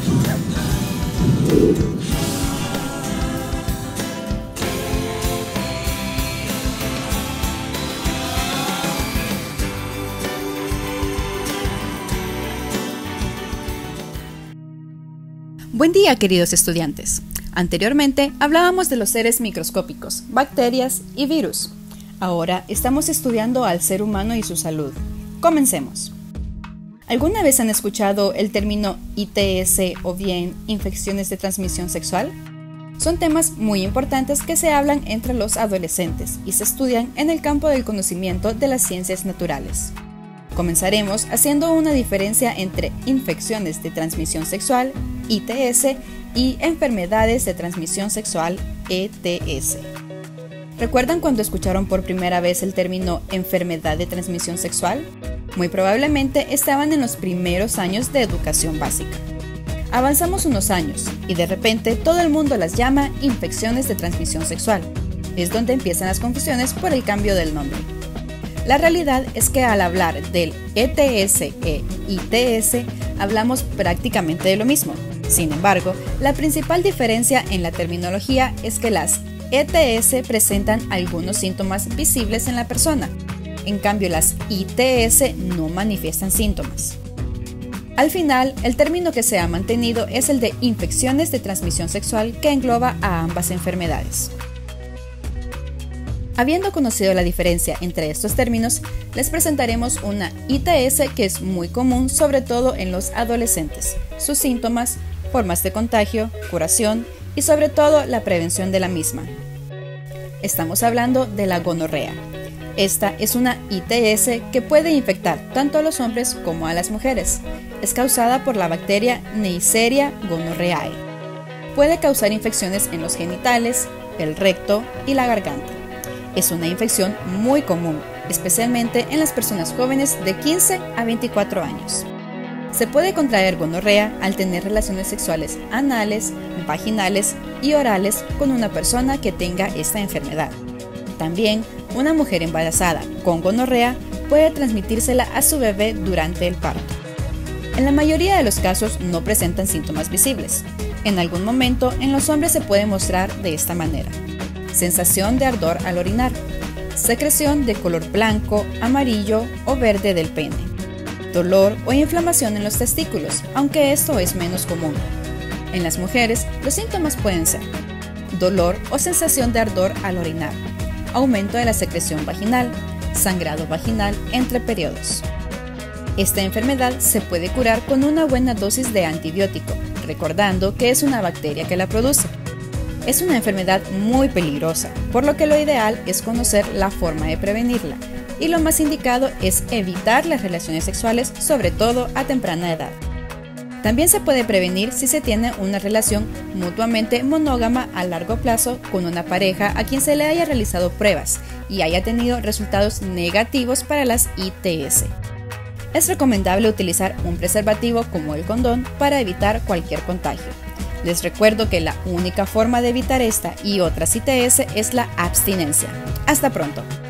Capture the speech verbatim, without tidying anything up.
Buen día, queridos estudiantes. Anteriormente hablábamos de los seres microscópicos, bacterias y virus. Ahora estamos estudiando al ser humano y su salud. Comencemos. ¿Alguna vez han escuchado el término I T S o bien infecciones de transmisión sexual? Son temas muy importantes que se hablan entre los adolescentes y se estudian en el campo del conocimiento de las ciencias naturales. Comenzaremos haciendo una diferencia entre infecciones de transmisión sexual, I T S, y enfermedades de transmisión sexual, E T S. ¿Recuerdan cuando escucharon por primera vez el término enfermedad de transmisión sexual? Muy probablemente estaban en los primeros años de educación básica. Avanzamos unos años y de repente todo el mundo las llama infecciones de transmisión sexual. Es donde empiezan las confusiones por el cambio del nombre. La realidad es que al hablar del E T S e I T S hablamos prácticamente de lo mismo. Sin embargo, la principal diferencia en la terminología es que las E T S presentan algunos síntomas visibles en la persona, en cambio las I T S no manifiestan síntomas. Al final, el término que se ha mantenido es el de infecciones de transmisión sexual, que engloba a ambas enfermedades. Habiendo conocido la diferencia entre estos términos, les presentaremos una I T S que es muy común, sobre todo en los adolescentes, sus síntomas, formas de contagio, curación y sobre todo la prevención de la misma. Estamos hablando de la gonorrea. Esta es una I T S que puede infectar tanto a los hombres como a las mujeres. Es causada por la bacteria Neisseria gonorrheae. Puede causar infecciones en los genitales, el recto y la garganta. Es una infección muy común, especialmente en las personas jóvenes de quince a veinticuatro años. Se puede contraer gonorrea al tener relaciones sexuales anales, vaginales y orales con una persona que tenga esta enfermedad. También, una mujer embarazada con gonorrea puede transmitírsela a su bebé durante el parto. En la mayoría de los casos no presentan síntomas visibles. En algún momento, en los hombres se puede mostrar de esta manera: sensación de ardor al orinar, secreción de color blanco, amarillo o verde del pene, dolor o inflamación en los testículos, aunque esto es menos común. En las mujeres, los síntomas pueden ser dolor o sensación de ardor al orinar, aumento de la secreción vaginal, sangrado vaginal entre periodos. Esta enfermedad se puede curar con una buena dosis de antibiótico, recordando que es una bacteria que la produce. Es una enfermedad muy peligrosa, por lo que lo ideal es conocer la forma de prevenirla, y lo más indicado es evitar las relaciones sexuales, sobre todo a temprana edad. También se puede prevenir si se tiene una relación mutuamente monógama a largo plazo con una pareja a quien se le haya realizado pruebas y haya tenido resultados negativos para las I T S. Es recomendable utilizar un preservativo como el condón para evitar cualquier contagio. Les recuerdo que la única forma de evitar esta y otras I T S es la abstinencia. Hasta pronto.